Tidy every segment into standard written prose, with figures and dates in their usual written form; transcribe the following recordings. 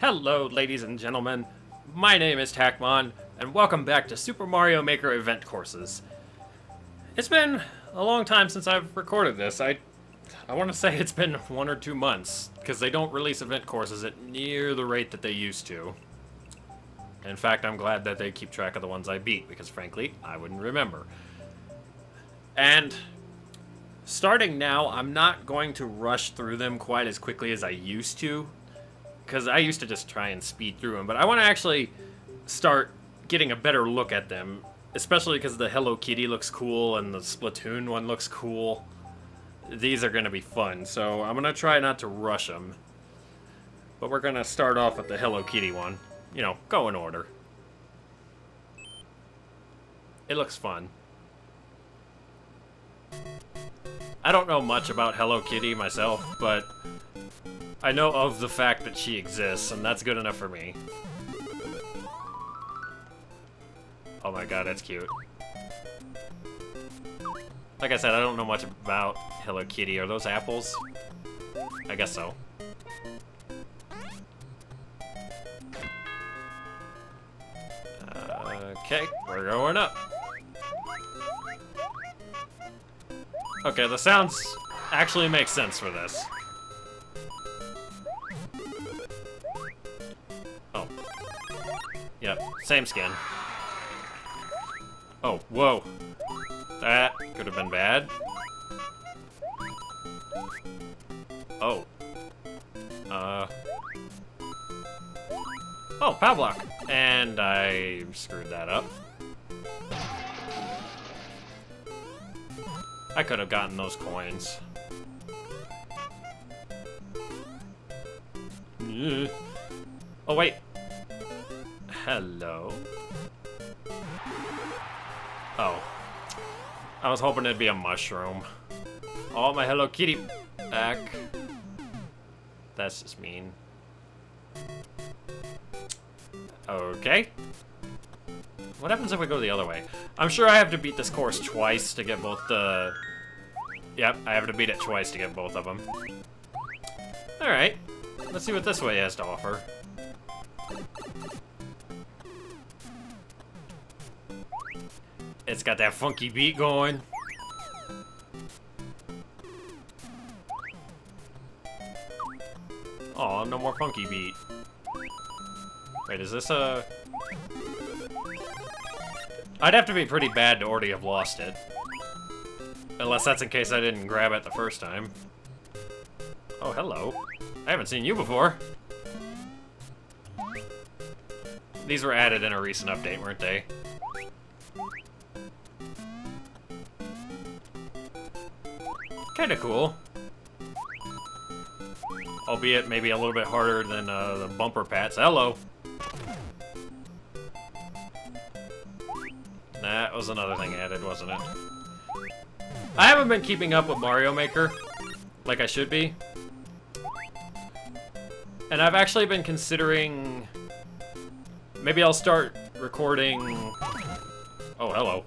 Hello, ladies and gentlemen. My name is Tacmon, and welcome back to Super Mario Maker event courses. It's been a long time since I've recorded this. I want to say it's been 1 or 2 months, because they don't release event courses at near the rate that they used to. In fact, I'm glad that they keep track of the ones I beat, because frankly, I wouldn't remember. And starting now, I'm not going to rush through them quite as quickly as I used to, because I used to just try and speed through them, but I want to actually start getting a better look at them, especially because the Hello Kitty looks cool and the Splatoon one looks cool. These are going to be fun, so I'm going to try not to rush them. But we're going to start off with the Hello Kitty one. You know, go in order. It looks fun. I don't know much about Hello Kitty myself, but I know of the fact that she exists, and that's good enough for me. Oh my god, that's cute. Like I said, I don't know much about Hello Kitty. Are those apples? I guess so. Okay, we're going up. Okay, the sounds actually make sense for this. Oh. Yep, same skin. Oh, whoa. That could have been bad. Oh. Oh, power block. And I screwed that up. I could have gotten those coins. Oh, wait. Hello? Oh. I was hoping it'd be a mushroom. Oh, my Hello Kitty back. That's just mean. Okay. What happens if we go the other way? I'm sure I have to beat this course twice to get both the... Yep, I have to beat it twice to get both of them. Alright. Let's see what this way has to offer. It's got that funky beat going. Oh, no more funky beat. Wait, is this a... I'd have to be pretty bad to already have lost it. Unless that's in case I didn't grab it the first time. Oh, hello. I haven't seen you before. These were added in a recent update, weren't they? Kinda cool. Albeit maybe a little bit harder than the bumper pats. Hello! That was another thing added, wasn't it? I haven't been keeping up with Mario Maker like I should be. And I've actually been considering... Maybe I'll start recording... Oh, hello.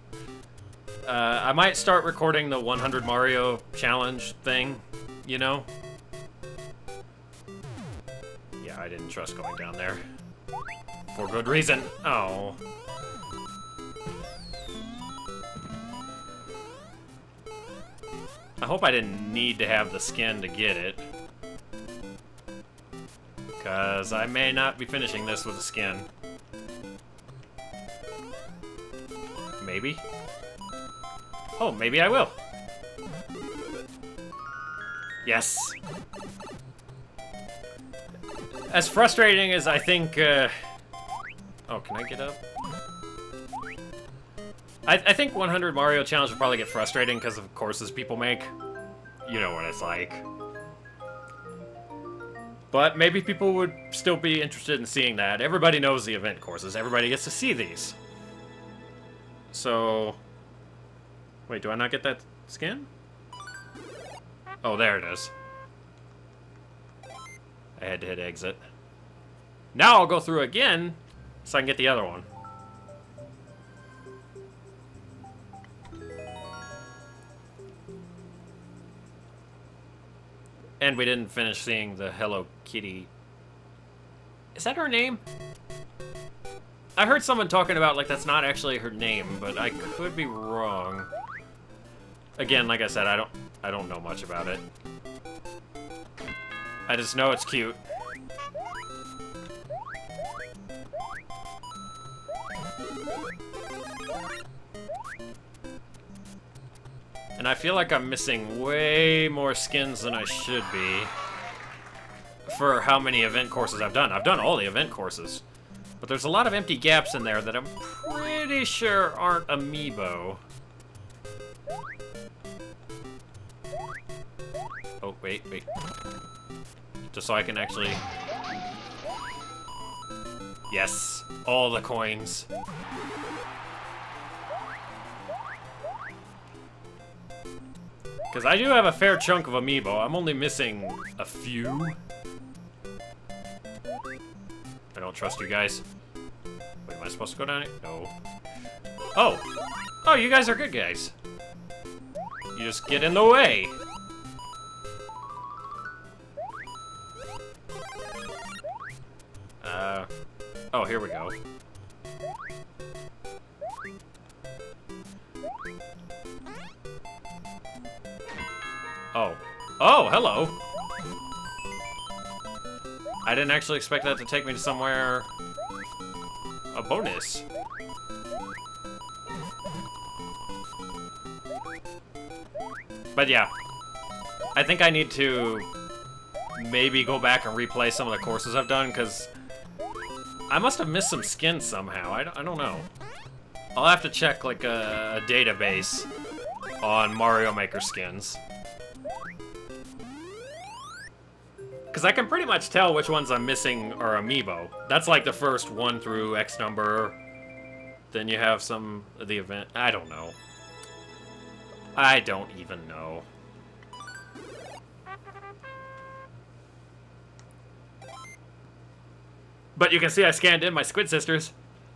I might start recording the 100 Mario challenge thing, you know? Yeah, I didn't trust going down there. For good reason. Oh. I hope I didn't need to have the skin to get it. Because I may not be finishing this with a skin. Maybe? Oh, maybe I will. Yes. As frustrating as I think, Oh, can I get up? I think 100 Mario Challenge will probably get frustrating because of courses people make. You know what it's like. But maybe people would still be interested in seeing that. Everybody knows the event courses. Everybody gets to see these. So... Wait, do I not get that skin? Oh, there it is. I had to hit exit. Now I'll go through again so I can get the other one. And we didn't finish seeing the Hello Kitty Is that her name? I heard someone talking about, like, that's not actually her name, but I could be wrong. Again, like I said, I don't know much about it. I just know it's cute. And I feel like I'm missing way more skins than I should be for how many event courses I've done. I've done all the event courses, but there's a lot of empty gaps in there that I'm pretty sure aren't amiibo. Oh, wait. Just so I can actually... Yes, all the coins. Because I do have a fair chunk of amiibo. I'm only missing a few. I don't trust you guys. Wait, am I supposed to go down here? No. Oh! Oh, you guys are good guys. You just get in the way. Oh, here we go. Oh. Oh, hello! I didn't actually expect that to take me to somewhere... a bonus. But yeah. I think I need to maybe go back and replay some of the courses I've done, because I must have missed some skins somehow. I don't know. I'll have to check, like, a database on Mario Maker skins. Because I can pretty much tell which ones I'm missing are amiibo. That's like the first 1 through X number. Then you have some of the event. I don't know. I don't even know. But you can see I scanned in my Squid Sisters.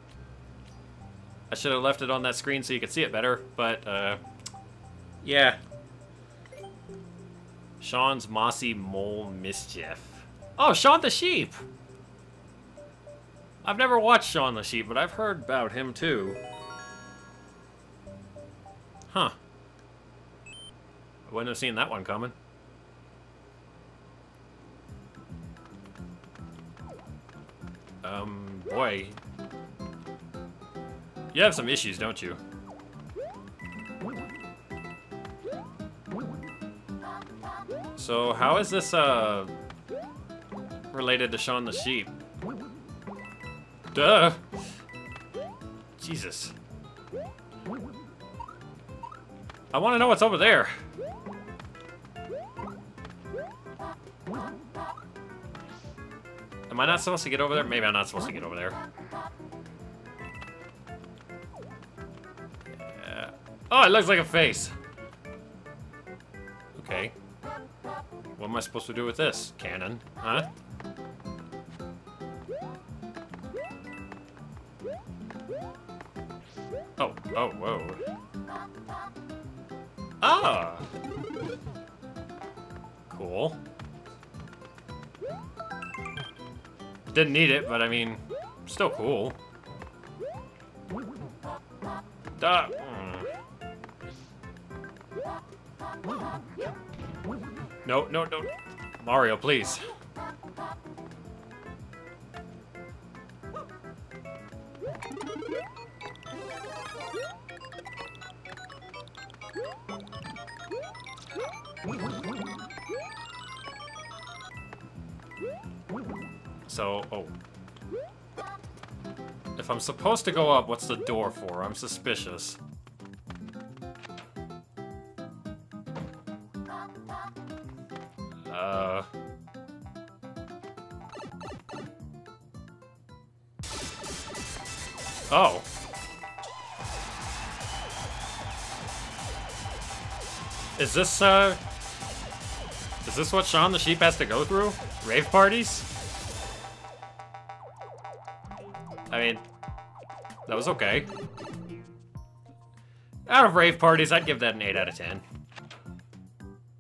I should have left it on that screen so you could see it better, but, yeah. Sean's Mossy Mole Mischief. Oh, Shaun the Sheep! I've never watched Shaun the Sheep, but I've heard about him too. Huh. I wouldn't have seen that one coming. Boy. You have some issues, don't you? So, how is this, related to Shaun the Sheep? Duh! Jesus. I want to know what's over there. Am I not supposed to get over there? Maybe I'm not supposed to get over there. Yeah. Oh, it looks like a face. Okay. What am I supposed to do with this? Cannon? Huh? Oh, whoa. Ah! Cool. Didn't need it, but I mean, still cool. Duh. No. Mario, please. So, oh. If I'm supposed to go up, what's the door for? I'm suspicious. Oh. Is this what Shaun the Sheep has to go through? Rave parties? I mean, that was okay. Out of rave parties, I'd give that an 8 out of 10.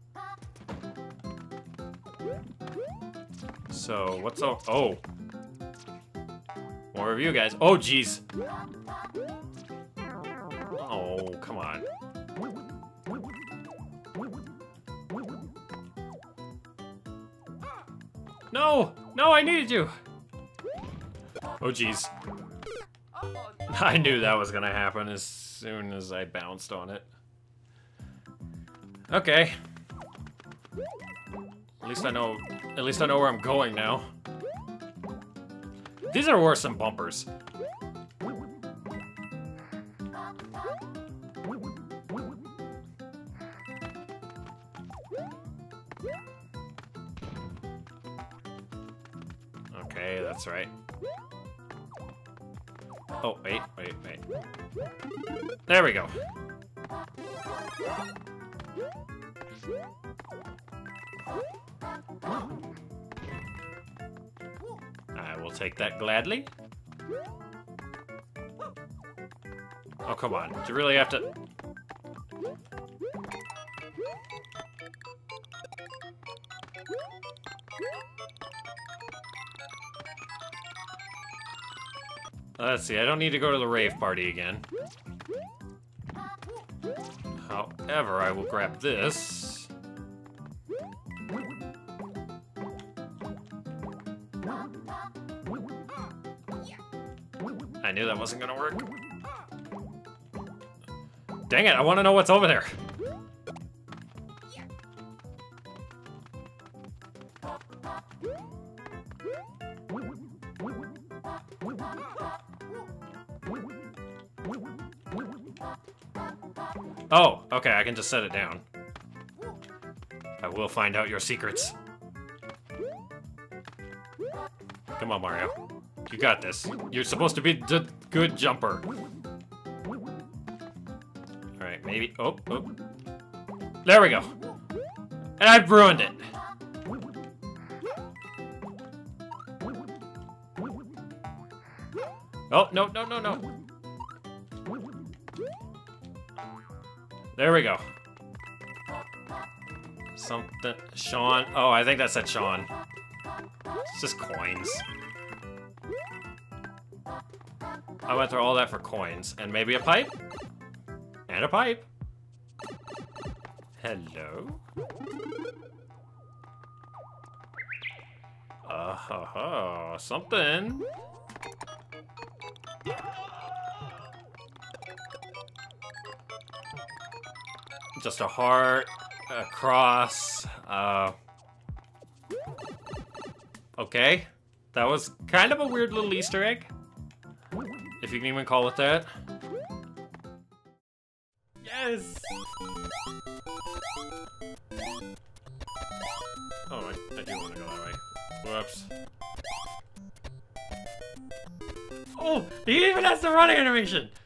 So, what's up? Oh. More of you guys. Oh, jeez. Oh, come on. No! No, I needed you! Oh, jeez. I knew that was gonna happen as soon as I bounced on it. Okay. At least I know where I'm going now. These are worse than bumpers. Okay, that's right. Oh, wait. There we go. I will take that gladly. Oh, come on. Do you really have to... Let's see, I don't need to go to the rave party again. However, I will grab this. I knew that wasn't gonna work. Dang it, I want to know what's over there. Oh, okay, I can just set it down. I will find out your secrets. Come on, Mario. You got this. You're supposed to be the good jumper. Alright, maybe... Oh. There we go. And I've ruined it. Oh, no. There we go. Something... Sean... Oh, I think that said Sean. It's just coins. I went through all that for coins. And maybe a pipe? And a pipe. Hello? Something. Just a heart, a cross, okay. That was kind of a weird little Easter egg, if you can even call it that. Yes! Oh, I do want to go that way. Whoops. Oh, he even has the running animation!